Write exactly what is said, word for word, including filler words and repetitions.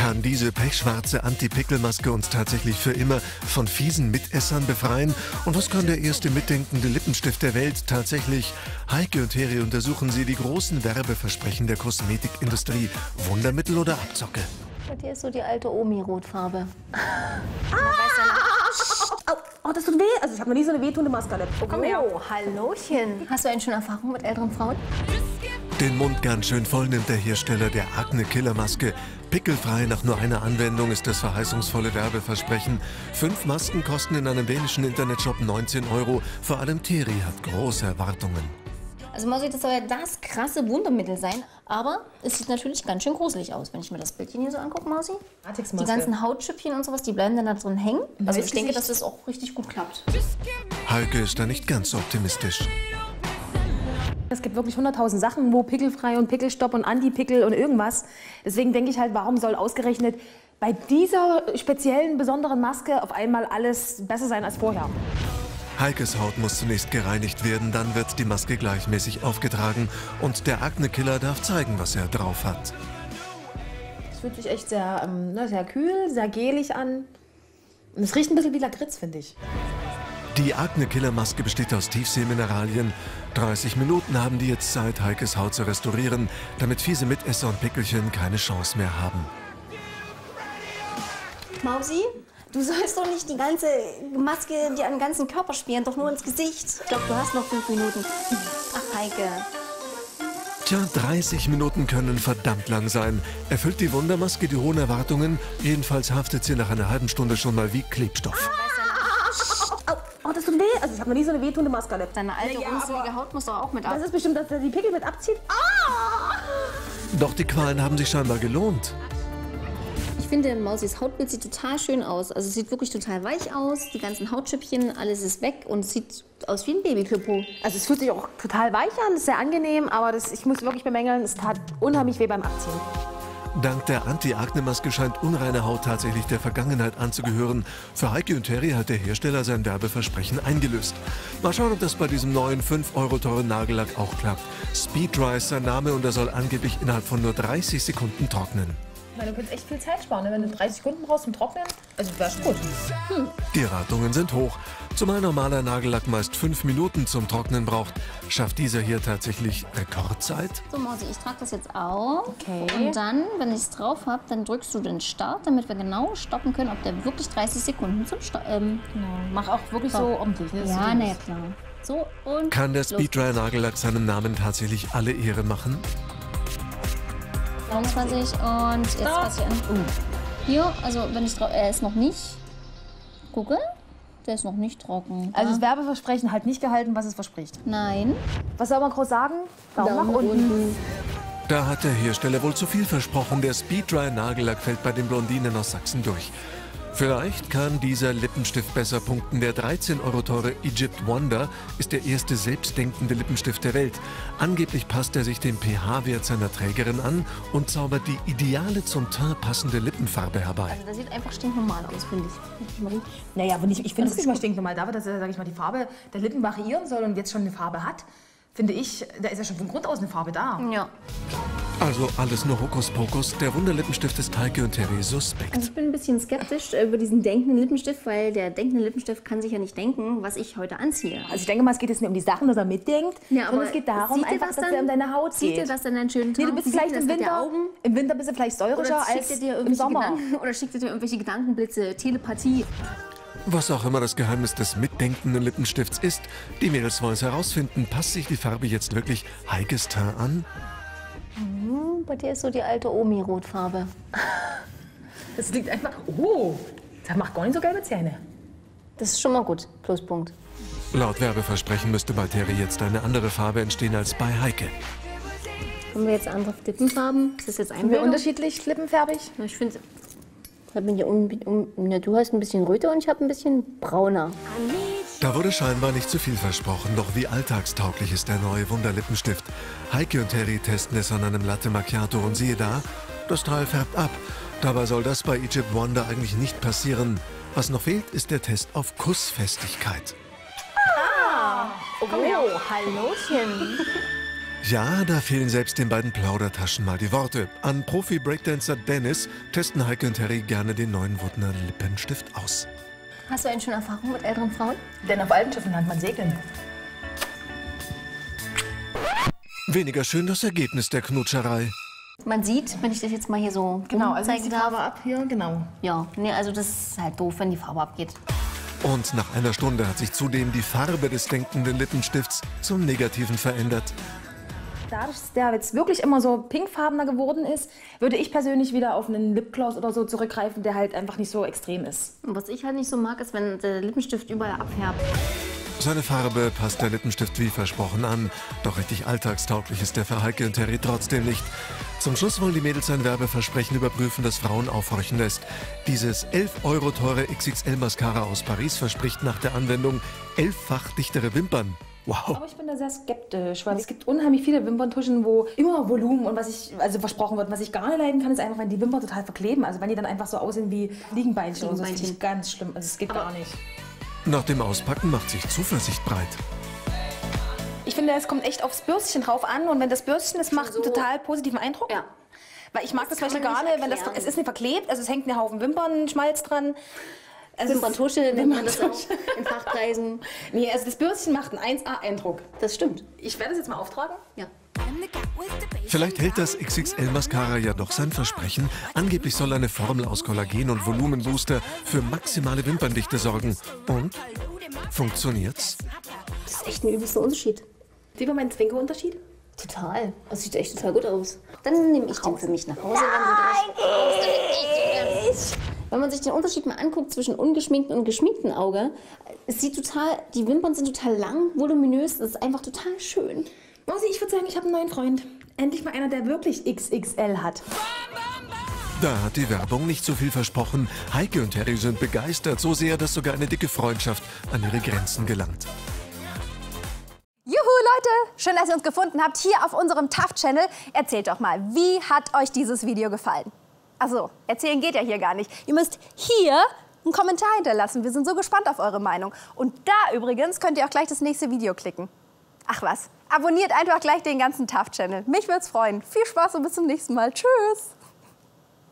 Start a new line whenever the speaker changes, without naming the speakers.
Kann diese pechschwarze Anti-Pickel-Maske uns tatsächlich für immer von fiesen Mitessern befreien? Und was kann der erste mitdenkende Lippenstift der Welt tatsächlich? Heike und Terry untersuchen sie die großen Werbeversprechen der Kosmetikindustrie. Wundermittel oder Abzocke?
Bei dir ist so die alte Omi-Rotfarbe.
Ah! Oh, oh, das tut weh. Also ich habe noch nie so eine wehtuende Maske erlebt. Oh, komm her.
Oh, Hallochen. Hast du eigentlich schon Erfahrung mit älteren Frauen?
Den Mund ganz schön voll nimmt der Hersteller der Akne-Killer-Maske. Pickelfrei nach nur einer Anwendung ist das verheißungsvolle Werbeversprechen. Fünf Masken kosten in einem dänischen Internetshop neunzehn Euro. Vor allem Terry hat große Erwartungen.
Also Mausi, das soll ja das krasse Wundermittel sein. Aber es sieht natürlich ganz schön gruselig aus, wenn ich mir das Bildchen hier so angucke, Mausi. Die ganzen Hautschüppchen und sowas, die bleiben dann da drin hängen. Also ich denke, dass das auch richtig gut klappt.
Heike ist da nicht ganz so optimistisch.
Es gibt wirklich hunderttausend Sachen, wo pickelfrei und Pickelstopp und Anti-Pickel und irgendwas. Deswegen denke ich halt, warum soll ausgerechnet bei dieser speziellen, besonderen Maske auf einmal alles besser sein als vorher?
Heikes Haut muss zunächst gereinigt werden, dann wird die Maske gleichmäßig aufgetragen und der Akne-Killer darf zeigen, was er drauf hat.
Es fühlt sich echt sehr, ähm, ne, sehr kühl, sehr gelig an. Und es riecht ein bisschen wie Lakritz, finde ich.
Die Akne-Killer-Maske besteht aus Tiefseemineralien. dreißig Minuten haben die jetzt Zeit, Heikes Haut zu restaurieren, damit fiese Mitesser und Pickelchen keine Chance mehr haben.
Mausi, du sollst doch nicht die ganze Maske dir an den ganzen Körper spielen, doch nur ins Gesicht. Ich glaube, du hast noch fünf Minuten. Ach, Heike.
Tja, dreißig Minuten können verdammt lang sein. Erfüllt die Wundermaske die hohen Erwartungen? Jedenfalls haftet sie nach einer halben Stunde schon mal wie Klebstoff.
Oh, das tut weh. Also ich habe noch nie so eine wehtuende Maske erlebt.
Deine alte,
ja,
runzelige Haut muss doch auch mit ab.
Das ist bestimmt, dass er die Pickel mit abzieht. Ah!
Doch die Qualen haben sich scheinbar gelohnt.
Ich finde, Mausis Hautbild sieht total schön aus. Also es sieht wirklich total weich aus. Die ganzen Hautschüppchen, alles ist weg und es sieht aus wie ein Babyklöpo.
Also es fühlt sich auch total weich an, ist sehr angenehm, aber das, ich muss wirklich bemängeln, es tat unheimlich weh beim Abziehen.
Dank der Anti-Akne-Maske scheint unreine Haut tatsächlich der Vergangenheit anzugehören. Für Heike und Terry hat der Hersteller sein Werbeversprechen eingelöst. Mal schauen, ob das bei diesem neuen fünf Euro teuren Nagellack auch klappt. Speed Dry ist sein Name und er soll angeblich innerhalb von nur dreißig Sekunden trocknen.
Ich meine, du kannst echt viel Zeit sparen, ne? Wenn du dreißig Sekunden brauchst zum Trocknen. Also wäre schon gut.
Hm. Die Ratungen sind hoch. Zumal normaler Nagellack meist fünf Minuten zum Trocknen braucht, schafft dieser hier tatsächlich Rekordzeit.
So Mausi, ich trage das jetzt auf.
Okay.
Und dann, wenn ich es drauf habe, dann drückst du den Start, damit wir genau stoppen können, ob der wirklich dreißig Sekunden zum Start. Ähm,
genau. Mach auch wirklich so, so ordentlich. Ne?
Ja, na ja, klar. So und.
Kann der Speed Dry Nagellack seinem Namen tatsächlich alle Ehre machen?
neunundzwanzig und jetzt fasse ich an. Uh. Hier, also wenn ich drauf, er ist noch nicht. Gucke, der ist noch nicht trocken.
Also das Werbeversprechen halt nicht gehalten, was es verspricht.
Nein.
Was soll man groß sagen? Daumen,
Daumen
nach unten. unten.
Da hat der Hersteller wohl zu viel versprochen. Der Speed Dry Nagellack fällt bei den Blondinen aus Sachsen durch. Vielleicht kann dieser Lippenstift besser punkten. Der dreizehn Euro teure Egypt Wonder ist der erste selbstdenkende Lippenstift der Welt. Angeblich passt er sich dem pH-Wert seiner Trägerin an und zaubert die ideale zum Teint passende Lippenfarbe herbei.
Also das sieht einfach stinknormal aus, finde ich.
Naja, aber nicht, ich finde es nicht mal stinknormal. Dafür, dass er, sag ich mal, die Farbe der Lippen variieren soll und jetzt schon eine Farbe hat, finde ich, da ist ja schon von Grund aus eine Farbe da.
Ja.
Also alles nur Hokuspokus. Der Wunderlippenstift ist Heike und Terry suspekt.
Also ich bin ein bisschen skeptisch über diesen denkenden Lippenstift, weil der denkende Lippenstift kann sich ja nicht denken, was ich heute anziehe.
Also ich denke mal, es geht jetzt nicht um die Sachen, dass er mitdenkt,
ja,
sondern es geht darum, einfach, dass er um deine Haut
sieht
geht.
Sieht er das dann einen schönen Tag?
Nee, du bist vielleicht im Winter,
Augen?
im Winter bist du vielleicht säurischer als im Sommer.
Gedanken, oder schickt er dir irgendwelche Gedankenblitze, Telepathie?
Was auch immer das Geheimnis des mitdenkenden Lippenstifts ist, die Mädels wollen es herausfinden. Passt sich die Farbe jetzt wirklich Heikes Teint an?
Hm, bei dir ist so die alte Omi-Rotfarbe.
Das liegt einfach... Oh, das macht gar nicht so gelbe Zähne.
Das ist schon mal gut. Pluspunkt.
Laut Werbeversprechen müsste bei Terry jetzt eine andere Farbe entstehen als bei Heike.
Haben wir jetzt andere Lippenfarben? Ist das jetzt
Sind wir unterschiedlich lippenfärbig?
Ja, ich finde... Um, um, ja, du hast ein bisschen röter und ich habe ein bisschen brauner.
Da wurde scheinbar nicht zu viel versprochen, doch wie alltagstauglich ist der neue Wunderlippenstift. Heike und Terry testen es an einem Latte Macchiato und siehe da, das Teil färbt ab. Dabei soll das bei Egypt Wonder eigentlich nicht passieren. Was noch fehlt, ist der Test auf Kussfestigkeit.
Ah! Oh, Hallochen!
Ja, da fehlen selbst den beiden Plaudertaschen mal die Worte. An Profi-Breakdancer Dennis testen Heike und Terry gerne den neuen Wuttner Lippenstift aus.
Hast du eine schöne Erfahrung mit älteren Frauen?
Denn auf alten Schiffen lernt man segeln.
Weniger schön das Ergebnis der Knutscherei.
Man sieht, wenn ich das jetzt mal hier so
Genau, also
zeigen
die
darf.
Farbe ab hier, genau.
Ja, nee, also das ist halt doof, wenn die Farbe abgeht.
Und nach einer Stunde hat sich zudem die Farbe des denkenden Lippenstifts zum Negativen verändert.
Dadurch, dass der jetzt wirklich immer so pinkfarbener geworden ist, würde ich persönlich wieder auf einen Lipgloss oder so zurückgreifen, der halt einfach nicht so extrem ist.
Und was ich halt nicht so mag, ist, wenn der Lippenstift überall abfärbt.
Seine Farbe passt der Lippenstift wie versprochen an. Doch richtig alltagstauglich ist der für Heike und Terry trotzdem nicht. Zum Schluss wollen die Mädels ein Werbeversprechen überprüfen, das Frauen aufhorchen lässt. Dieses elf Euro teure X X L-Mascara aus Paris verspricht nach der Anwendung elffach dichtere Wimpern. Wow.
Aber ich bin da sehr skeptisch, weil es gibt unheimlich viele Wimperntuschen, wo immer Volumen und was ich, also versprochen wird. Was ich gar nicht leiden kann, ist einfach, wenn die Wimpern total verkleben. Also wenn die dann einfach so aussehen wie Fliegenbeinchen. Und so, das finde ich ganz schlimm. Also es geht gar nicht.
Nach dem Auspacken macht sich Zuversicht breit.
Ich finde, es kommt echt aufs Bürstchen drauf an. Und wenn das Bürstchen, das macht
so
einen total positiven Eindruck.
Ja.
Weil ich mag das,
Das
zum
kann
Beispiel
man
gar
nicht
nicht, wenn das,
erklären.
es ist nicht verklebt, also es hängt ein Haufen Wimpernschmalz dran. Also
Wimperntusche nennt man das auch in Fachkreisen.
Nee, also das Bürstchen macht einen eins A-Eindruck.
Das stimmt.
Ich werde es jetzt mal auftragen.
Ja.
Vielleicht hält das X X L-Mascara ja doch sein Versprechen. Angeblich soll eine Formel aus Kollagen und Volumenbooster für maximale Wimperndichte sorgen. Und? Funktioniert's?
Das ist echt ein übelster Unterschied.
Sieht man meinen Zwinker-Unterschied?
Total. Das sieht echt total gut aus. Dann nehme ich den für mich nach Hause. Wenn, Sie wenn man sich den Unterschied mal anguckt zwischen ungeschminkten und geschminkten Auge, es sieht total, die Wimpern sind total lang, voluminös, das ist einfach total schön.
Mausi, ich würde sagen, ich habe einen neuen Freund. Endlich mal einer, der wirklich X X L hat.
Da hat die Werbung nicht so viel versprochen. Heike und Terry sind begeistert, so sehr, dass sogar eine dicke Freundschaft an ihre Grenzen gelangt.
Juhu, Leute! Schön, dass ihr uns gefunden habt hier auf unserem T A F-Channel. Erzählt doch mal, wie hat euch dieses Video gefallen? Achso, erzählen geht ja hier gar nicht. Ihr müsst hier einen Kommentar hinterlassen. Wir sind so gespannt auf eure Meinung. Und da übrigens könnt ihr auch gleich das nächste Video klicken. Ach was, abonniert einfach gleich den ganzen T A F-Channel. Mich würd's freuen. Viel Spaß und bis zum nächsten Mal. Tschüss!